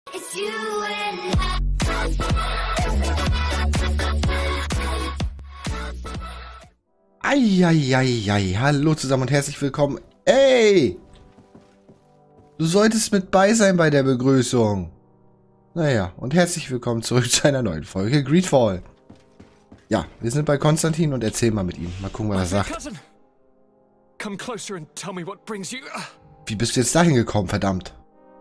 It's you and Eieieiei, hallo zusammen und herzlich willkommen. Ey! Du solltest mit bei sein bei der Begrüßung. Naja, und herzlich willkommen zurück zu einer neuen Folge Greedfall. Ja, wir sind bei Konstantin und erzählen mal mit ihm. Mal gucken, was er sagt. Wie bist du jetzt dahin gekommen, verdammt?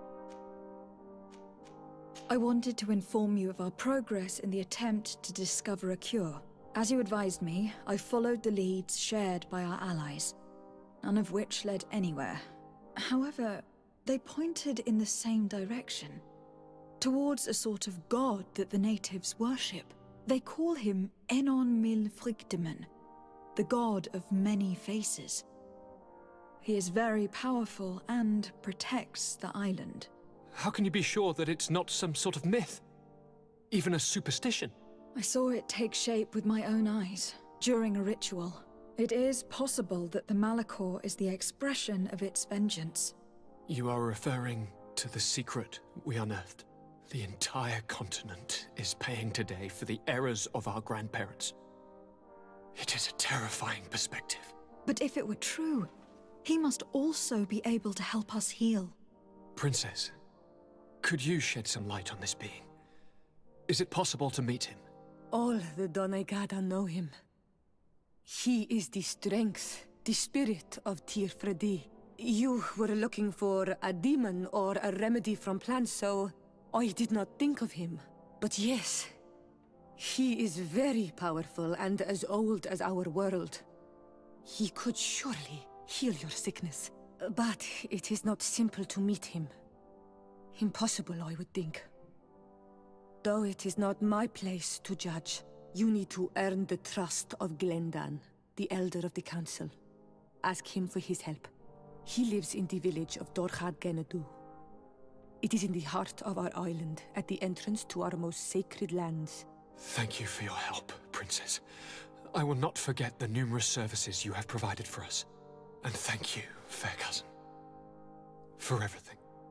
I wanted to inform you of our progress in the attempt to discover a cure. As you advised me, I followed the leads shared by our allies, none of which led anywhere. However, they pointed in the same direction, towards a sort of god that the natives worship. They call him Enon Mil Frichteman, the god of many faces. He is very powerful and protects the island. How can you be sure that it's not some sort of myth? Even a superstition? I saw it take shape with my own eyes, during a ritual. It is possible that the Malachor is the expression of its vengeance. You are referring to the secret we unearthed. The entire continent is paying today for the errors of our grandparents. It is a terrifying perspective. But if it were true, he must also be able to help us heal. Princess, could you shed some light on this being? Is it possible to meet him? All the Doneigada know him. He is the strength, the spirit of Tirfredi. You were looking for a demon or a remedy from plants, so I did not think of him. But yes, he is very powerful and as old as our world. He could surely heal your sickness. But it is not simple to meet him. Impossible, I would think. Though it is not my place to judge, you need to earn the trust of Glendan, the elder of the council. Ask him for his help. He lives in the village of Dorchad Genadu. It is in the heart of our island, at the entrance to our most sacred lands. Thank you for your help, Princess. I will not forget the numerous services you have provided for us. And thank you, fair cousin, for everything.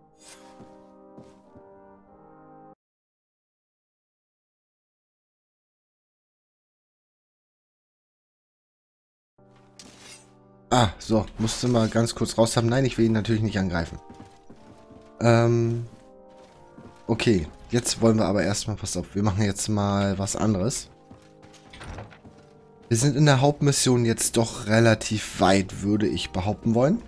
Ah, so, musste mal ganz kurz raus haben. Nein, ich will ihn natürlich nicht angreifen. Okay, jetzt wollen wir aber erstmal, pass auf, wir machen jetzt mal was anderes. Wir sind in der Hauptmission jetzt doch relativ weit, würde ich behaupten wollen.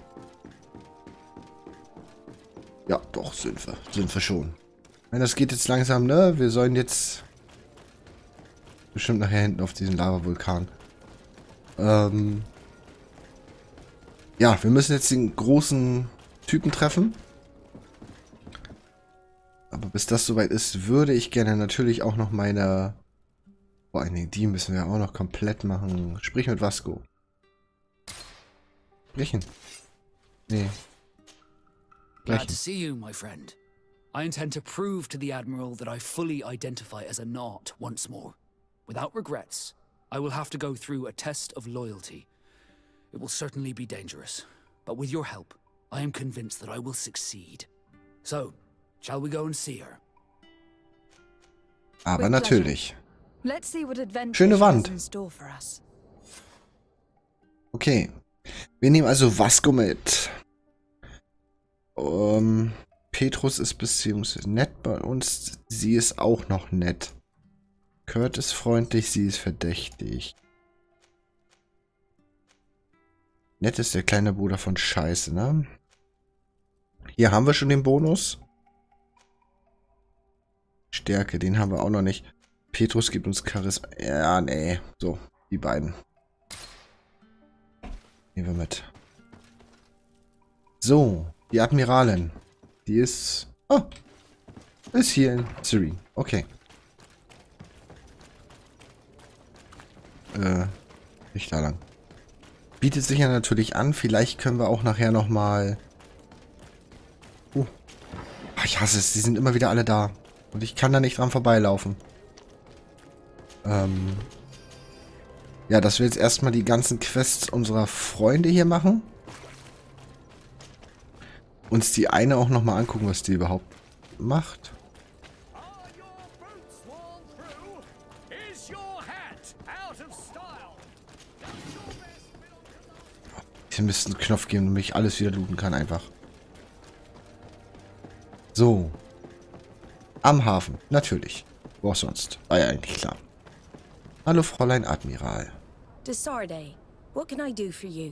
Ja, doch, sind wir schon. Nein, das geht jetzt langsam, ne? Wir sollen jetzt bestimmt nachher hinten auf diesen Lava-Vulkan. Ja, wir müssen jetzt den großen Typen treffen. Aber bis das soweit ist, würde ich gerne natürlich auch noch meine... Vor allen Dingen die müssen wir auch noch komplett machen. Sprich mit Vasco. Sprechen. Nee. Glad to see you, my friend. I intend to prove to the Admiral that I fully identify as a Naut once more. Without regrets, I will have to go through a test of loyalty. It will certainly be dangerous, but with your help, I am convinced that I will succeed. So, shall we go and see her? Aber natürlich. Let's see what adventure Schöne Wand. has in store for us. Okay. Wir nehmen also Vasco mit. Petrus ist beziehungsweise nett bei uns. Sie ist auch noch nett. Kurt ist freundlich, sie ist verdächtig. Nett ist der kleine Bruder von Scheiße, ne? Hier haben wir schon den Bonus. Stärke, den haben wir auch noch nicht. Petrus gibt uns Charisma. Ja, nee. So, die beiden. Nehmen wir mit. So, die Admiralin. Die ist... Oh, ist hier in Serene. Okay. Nicht da lang. Bietet sich ja natürlich an. Vielleicht können wir auch nachher nochmal... ich hasse es. Die sind immer wieder alle da. Und ich kann da nicht dran vorbeilaufen. Ja, dass wir jetzt erstmal die ganzen Quests unserer Freunde hier machen. Uns die eine auch nochmal angucken, was die überhaupt macht. Extremisten einen Knopf geben, damit ich alles wieder looten kann einfach. So. Am Hafen, natürlich. Wo auch sonst. War ja eigentlich klar. Hallo, Fräulein Admiral. Desarde, what can I do for you?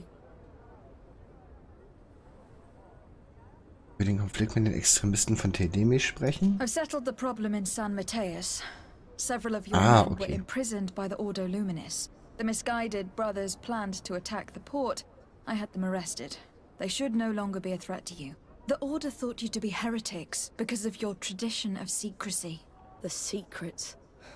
Über den Konflikt mit den Extremisten von Tedemis sprechen? I've settled the problem in San Mateus. Several of your Ah, men were okay. imprisoned by the Ordo Luminis. The misguided brothers planned to attack the port. I had them arrested. They should no longer be a threat to you. The Order thought you to be heretics because of your tradition of secrecy. The secrets.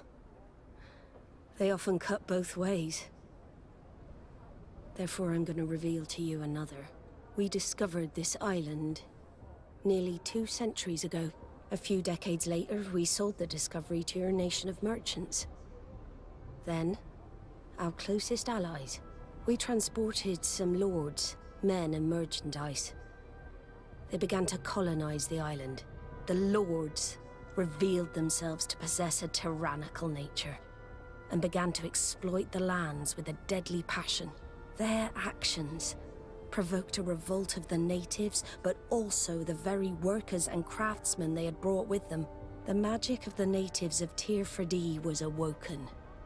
They often cut both ways. Therefore, I'm going to reveal to you another. We discovered this island nearly 2 centuries ago. A few decades later, we sold the discovery to your nation of merchants. Then, our closest allies. We transported some lords, men and merchandise. They began to colonize the island. The lords revealed themselves to possess a tyrannical nature and began to exploit the lands with a deadly passion. Their actions provoked a revolt of the natives, but also the very workers and craftsmen they had brought with them. The magic of the natives of Tir Fradee was awoken.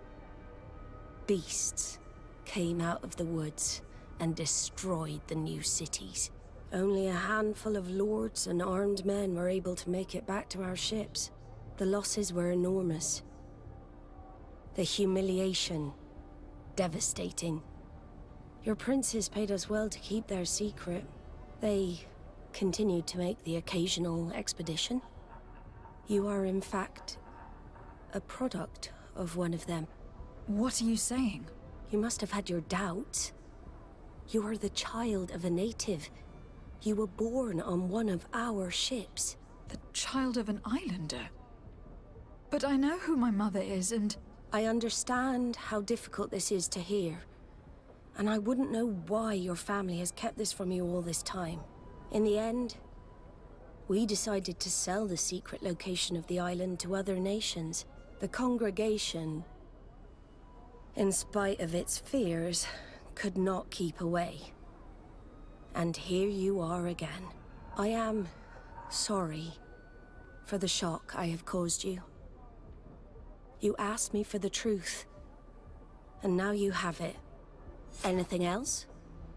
Beasts came out of the woods and destroyed the new cities. Only a handful of lords and armed men were able to make it back to our ships. The losses were enormous. The humiliation, devastating. Your princes paid us well to keep their secret. They continued to make the occasional expedition. You are, in fact, a product of one of them. What are you saying? You must have had your doubts. You are the child of a native. You were born on one of our ships. The child of an islander? But I know who my mother is, and... I understand how difficult this is to hear. And I wouldn't know why your family has kept this from you all this time. In the end, we decided to sell the secret location of the island to other nations. The congregation, in spite of its fears, could not keep away. And here you are again. I am sorry for the shock I have caused you. You asked me for the truth, and now you have it. Anything else?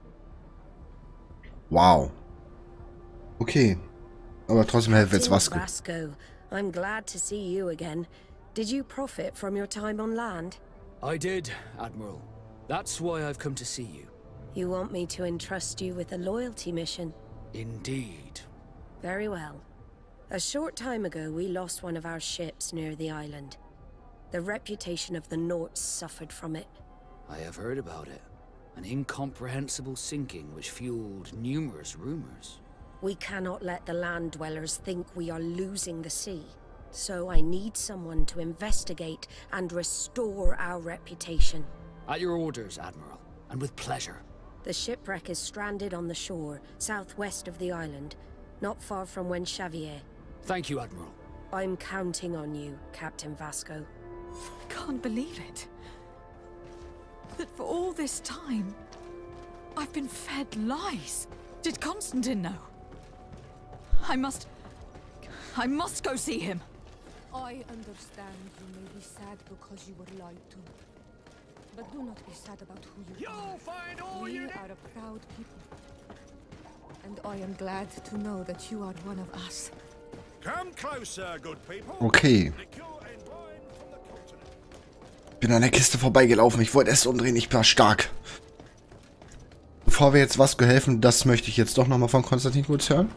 Wow. Okay. Aber trotzdem helfen wir jetzt Vasco. Vasco, I'm glad to see you again. Did you profit from your time on land? I did, Admiral. That's why I've come to see you. You want me to entrust you with a loyalty mission? Indeed. Very well. A short time ago, we lost one of our ships near the island. The reputation of the Norts suffered from it. I have heard about it. An incomprehensible sinking which fueled numerous rumors. We cannot let the land dwellers think we are losing the sea. So I need someone to investigate and restore our reputation. At your orders, Admiral, and with pleasure. The shipwreck is stranded on the shore, southwest of the island, not far from Wen Xavier. Thank you, Admiral. I'm counting on you, Captain Vasco. I can't believe it. That for all this time, I've been fed lies. Did Constantine know? I must go see him. I understand you may be sad because you were lied to. But do not be sad about who you are. You'll find all We you are a proud people. And I am glad to know that you are one of us. Come closer, good people. Okay. Liquor and wine from the continent. Ich bin an der Kiste vorbeigelaufen. Ich wollte erst umdrehen. Ich war stark. Bevor wir jetzt Vasco helfen, das möchte ich jetzt doch nochmal von Konstantin kurz hören.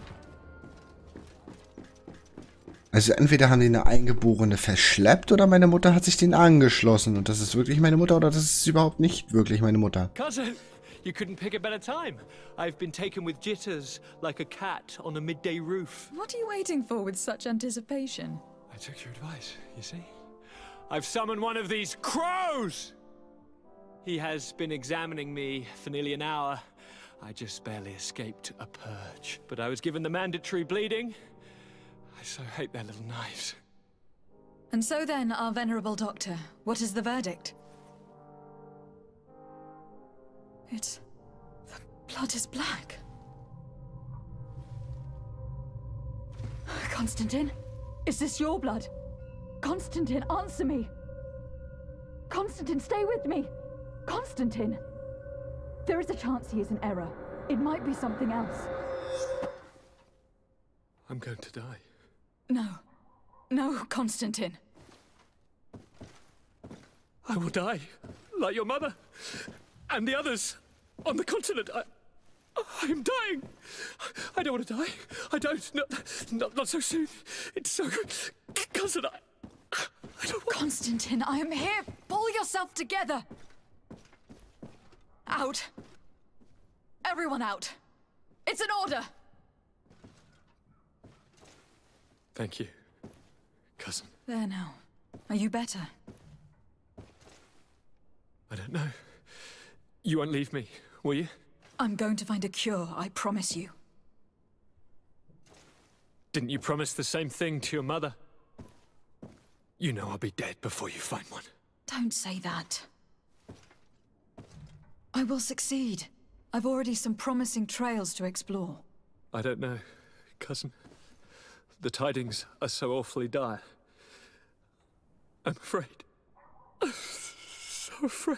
Also entweder haben die eine Eingeborene verschleppt oder meine Mutter hat sich denen angeschlossen. Und das ist wirklich meine Mutter oder das ist überhaupt nicht wirklich meine Mutter. Cousin, you couldn't pick a better time. I've been taken with jitters like a cat on a midday roof. What are you waiting for with such anticipation? I took your advice, you see? I've summoned one of these crows! He has been examining me for nearly an hour. I just barely escaped a purge. But I was given the mandatory bleeding. I so hate their little knives. And so then, our venerable doctor, what is the verdict? It's the blood is black. Constantine? Is this your blood? Constantine, answer me! Constantine, stay with me! Constantine! There is a chance he is in error. It might be something else. I'm going to die. No. No, Constantine. I will die, like your mother, and the others on the continent. I'm dying. I don't want to die. I don't. Not so soon. It's so... Cousin, I don't want... Constantine, I am here. Pull yourself together. Out. Everyone out. It's an order. Thank you, cousin. There now. Are you better? I don't know. You won't leave me, will you? I'm going to find a cure, I promise you. Didn't you promise the same thing to your mother? You know I'll be dead before you find one. Don't say that. I will succeed. I've already some promising trails to explore. I don't know, cousin. The tidings are so awfully dire. I'm afraid. I'm so afraid.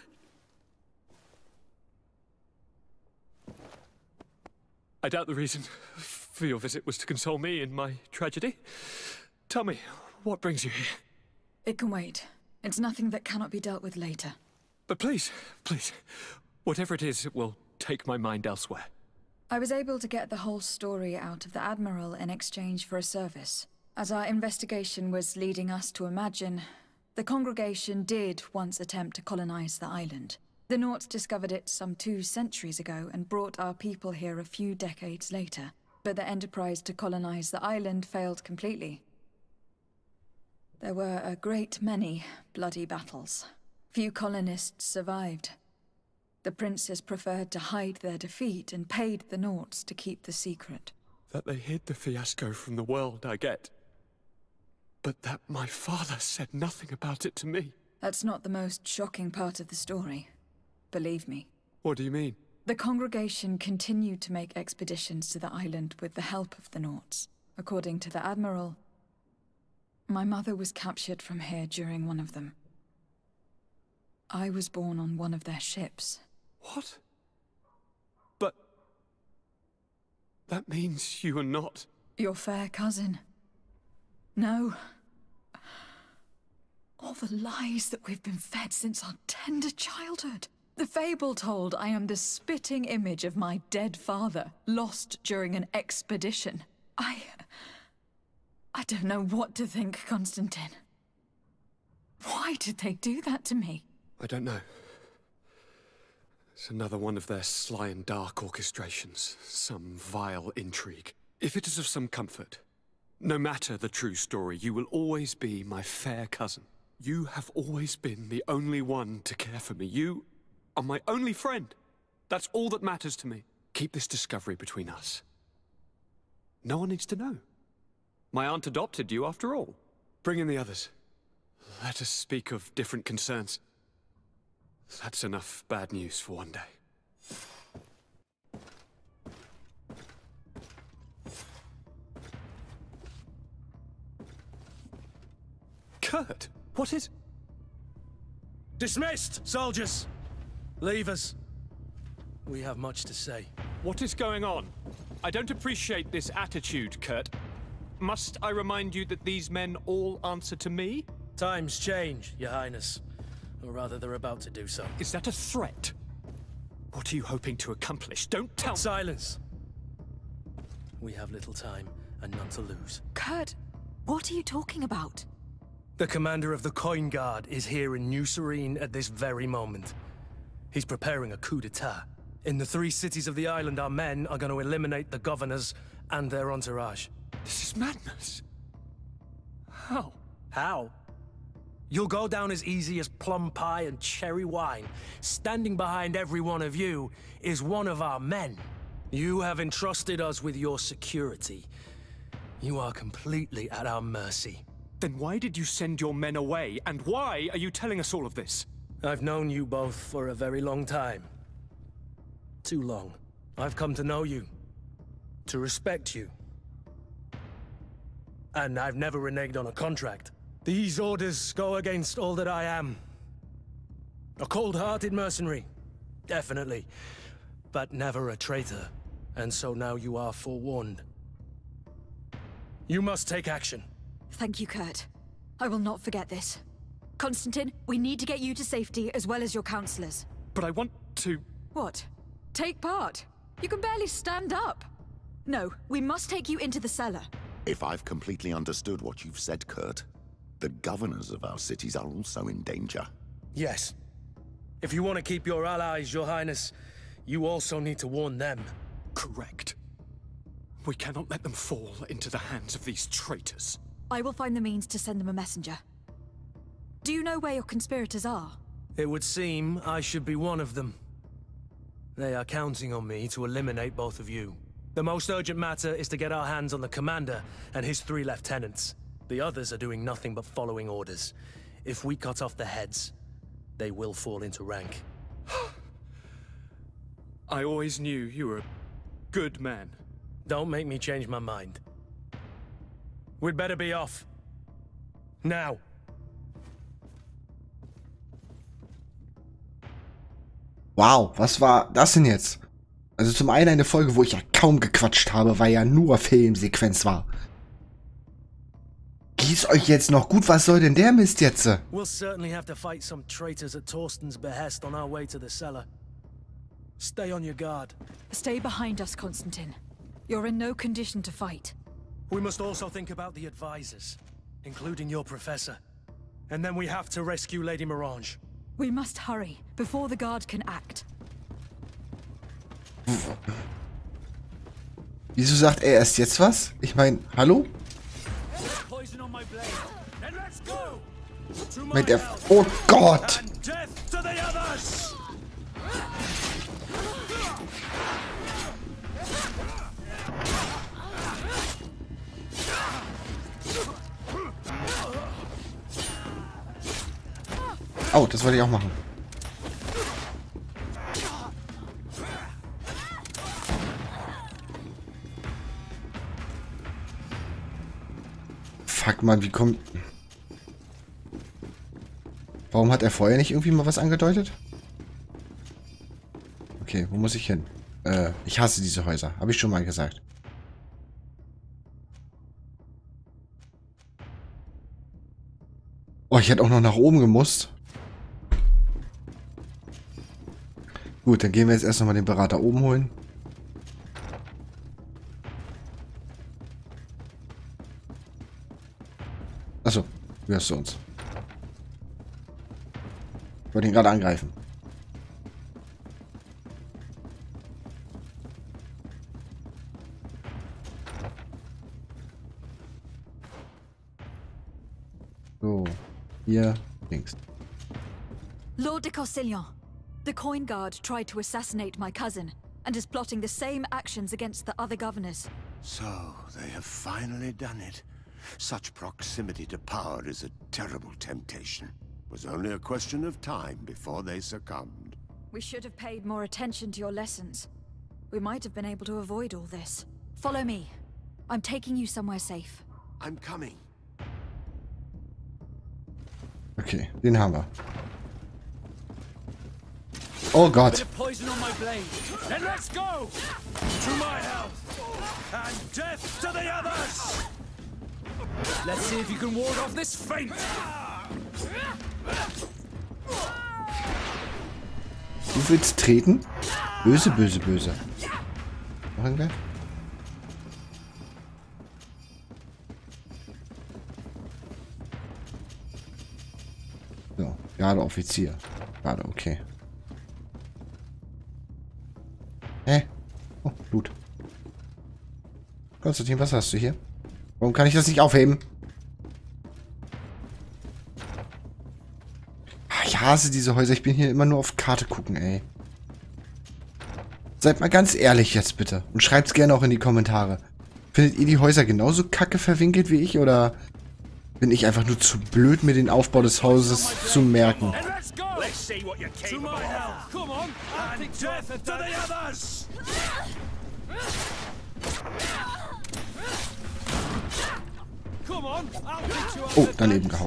I doubt the reason for your visit was to console me in my tragedy. Tell me, what brings you here? It can wait. It's nothing that cannot be dealt with later. But please, please, whatever it is, it will take my mind elsewhere. I was able to get the whole story out of the Admiral in exchange for a service. As our investigation was leading us to imagine, the congregation did once attempt to colonize the island. The Nauts discovered it some 2 centuries ago and brought our people here a few decades later. But the enterprise to colonize the island failed completely. There were a great many bloody battles. Few colonists survived. The princes preferred to hide their defeat and paid the Nauts to keep the secret. That they hid the fiasco from the world, I get. But that my father said nothing about it to me. That's not the most shocking part of the story. Believe me. What do you mean? The congregation continued to make expeditions to the island with the help of the Nauts. According to the Admiral, my mother was captured from here during one of them. I was born on one of their ships. What? But... that means you are not... Your fair cousin. No. All the lies that we've been fed since our tender childhood. The fable told I am the spitting image of my dead father, lost during an expedition. I don't know what to think, Constantine. Why did they do that to me? I don't know. It's another one of their sly and dark orchestrations. Some vile intrigue. If it is of some comfort, no matter the true story, you will always be my fair cousin. You have always been the only one to care for me. You are my only friend. That's all that matters to me. Keep this discovery between us. No one needs to know. My aunt adopted you after all. Bring in the others. Let us speak of different concerns. That's enough bad news for one day. Kurt, what is... Dismissed, soldiers! Leave us. We have much to say. What is going on? I don't appreciate this attitude, Kurt. Must I remind you that these men all answer to me? Times change, Your Highness. Or rather, they're about to do so. Is that a threat? What are you hoping to accomplish? Don't tell me! Silence! We have little time and none to lose. Kurt, what are you talking about? The commander of the Coin Guard is here in New Serene at this very moment. He's preparing a coup d'etat. In the 3 cities of the island, our men are going to eliminate the governors and their entourage. This is madness. How? How? You'll go down as easy as plum pie and cherry wine. Standing behind every one of you is one of our men. You have entrusted us with your security. You are completely at our mercy. Then why did you send your men away? And why are you telling us all of this? I've known you both for a very long time. Too long. I've come to know you, to respect you. And I've never reneged on a contract. These orders go against all that I am. A cold-hearted mercenary, definitely, but never a traitor. And so now you are forewarned. You must take action. Thank you, Kurt. I will not forget this. Constantine, we need to get you to safety as well as your counselors. But I want to... What? Take part? You can barely stand up. No, we must take you into the cellar. If I've completely understood what you've said, Kurt, the governors of our cities are also in danger. Yes. If you want to keep your allies, Your Highness, you also need to warn them. Correct. We cannot let them fall into the hands of these traitors. I will find the means to send them a messenger. Do you know where your conspirators are? It would seem I should be one of them. They are counting on me to eliminate both of you. The most urgent matter is to get our hands on the commander and his 3 lieutenants. The others are doing nothing but following orders. If we cut off the heads, they will fall into rank. I always knew you were a good man. Don't make me change my mind. We'd better be off. Now. Wow, was war das denn jetzt? Also zum einen eine Folge, wo ich ja kaum gequatscht habe, weil ja nur Filmsequenz war. Geht's euch jetzt noch gut? Was soll denn der Mist jetzt? We'll certainly have to fight some traitors at Torsten's behest on our way to the cellar. Stay on your guard. Stay behind us, Constantine. You're in no condition to fight. We must also think about the advisors, including your professor. And then we have to rescue Lady Mirange. We must hurry, before the guard can act. Wieso sagt er erst jetzt was? Ich meine, hallo? Meint er... Oh Gott! Oh, das wollte ich auch machen. Fuck, Mann, wie kommt... Warum hat er vorher nicht irgendwie mal was angedeutet? Okay, wo muss ich hin? Ich hasse diese Häuser. Habe ich schon mal gesagt. Oh, ich hätte auch noch nach oben gemusst. Gut, dann gehen wir jetzt erst nochmal den Berater oben holen. Achso, wie hörst du uns? Ich wollte ihn gerade angreifen. So, hier links. Lord de Castellion, the Coin Guard tried to assassinate my cousin and is plotting the same actions against the other governors. So, they have finally done it. Such proximity to power is a terrible temptation. It was only a question of time before they succumbed. We should have paid more attention to your lessons. We might have been able to avoid all this. Follow me. I'm taking you somewhere safe. I'm coming. Okay, den haben wir. Oh Gott. Poison on my blade. Then let's go! To my health! And death to the others! Let's see if you can ward off this feint. Du willst treten? Böse, böse, böse. Machen wir? So, gerade Offizier. Gerade, okay. Hä? Oh, Blut. Konstantin, was hast du hier? Warum kann ich das nicht aufheben? Ich hasse diese Häuser. Ich bin hier immer nur auf Karte gucken, ey. Seid mal ganz ehrlich jetzt bitte. Und schreibt's gerne auch in die Kommentare. Findet ihr die Häuser genauso kacke verwinkelt wie ich? Oder bin ich einfach nur zu blöd, mir den Aufbau des Hauses zu merken? Let's see what you're To capable my of. help! Come on! I'll pick you up Death to the others! Come on! I'll pick you up Oh, daneben gehauen.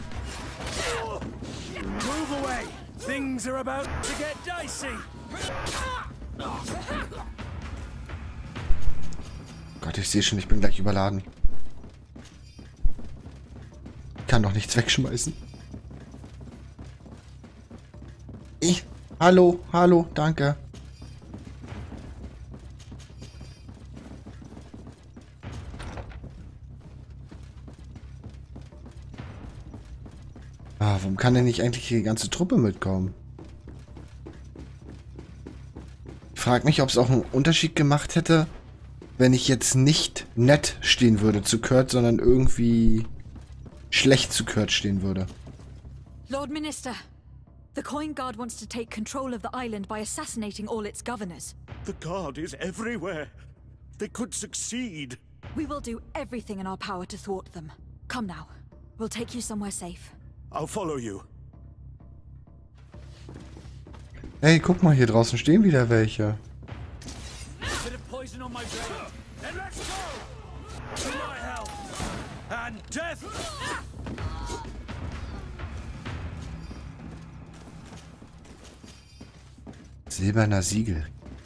Move away. Things are about to get dicey. Gott, ich sehe schon, ich bin gleich überladen. Kann doch nichts wegschmeißen. Hallo, hallo, danke. Warum kann denn nicht eigentlich die ganze Truppe mitkommen? Ich frage mich, ob es auch einen Unterschied gemacht hätte, wenn ich jetzt nicht nett stehen würde zu Kurt, sondern irgendwie schlecht zu Kurt stehen würde. Lord Minister, the Coin Guard wants to take control of the island by assassinating all its governors. The guard is everywhere. They could succeed. We will do everything in our power to thwart them. Come now. We'll take you somewhere safe. I'll follow you. Hey, guck mal, hier draußen stehen wieder welche. Bit of poison on my brain. Then let's go! To my help! And death! Silberner Siegel.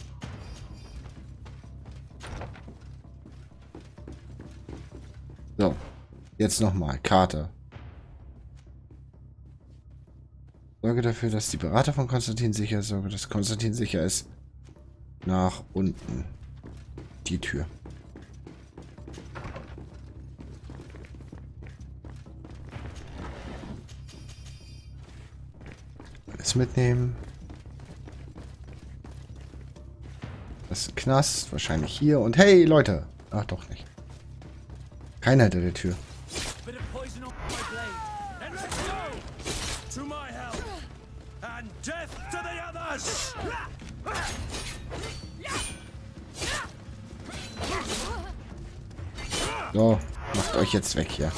So, jetzt nochmal. Karte. Sorge dafür, dass die Berater von Konstantin sicher ist. Sorge, dass Konstantin sicher ist. Nach unten. Die Tür. Alles mitnehmen. Das ist ein Knast. Wahrscheinlich hier. Und hey, Leute. Ach, doch nicht. Keiner hinter der Tür. Bit of poison on my blade. Then let's go! To my help! And death to the others! So, macht euch jetzt weg hier.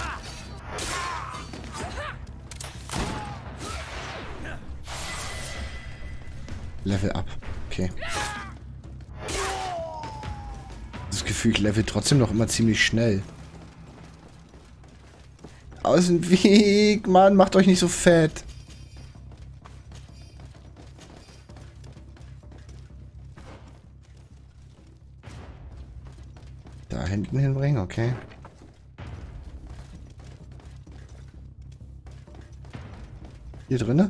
Level up. Okay. Das Gefühl, ich level trotzdem noch immer ziemlich schnell. Aus dem Weg, Mann, macht euch nicht so fett. Da hinten hinbringen, okay. Hier drinne?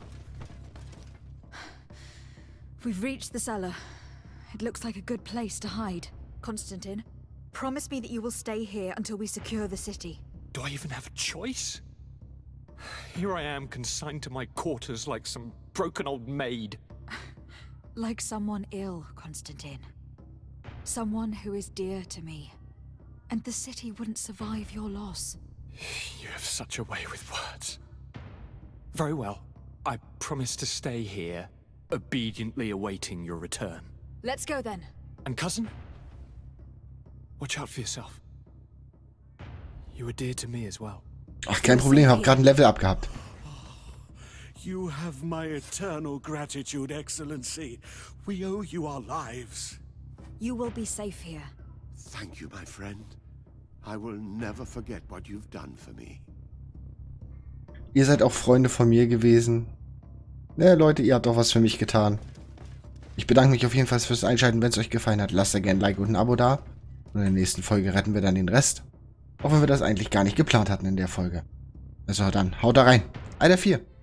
We've reached the cellar. It looks like a good place to hide. Constantine, promise me that you will stay here until we secure the city. Do I even have a choice? Here I am, consigned to my quarters like some broken old maid. Like someone ill, Constantine. Someone who is dear to me. And the city wouldn't survive your loss. You have such a way with words. Very well. I promise to stay here, obediently awaiting your return. Let's go then. And cousin? Watch out for yourself. You were dear to me as well. Ach, kein Problem, hab gerade ein Level abgehabt. You have my eternal gratitude, Excellency. We owe you our lives. You will be safe here. Thank you, my friend. I will never forget what you've done for me. Ihr seid auch Freunde von mir gewesen. Ne, Leute, ihr habt auch was für mich getan. Ich bedanke mich auf jeden Fall fürs Einschalten. Wenn es euch gefallen hat, lasst da gerne ein Like und ein Abo da. Und in der nächsten Folge retten wir dann den Rest. Auch wenn wir das eigentlich gar nicht geplant hatten in der Folge. Also dann, haut da rein. Alter 4.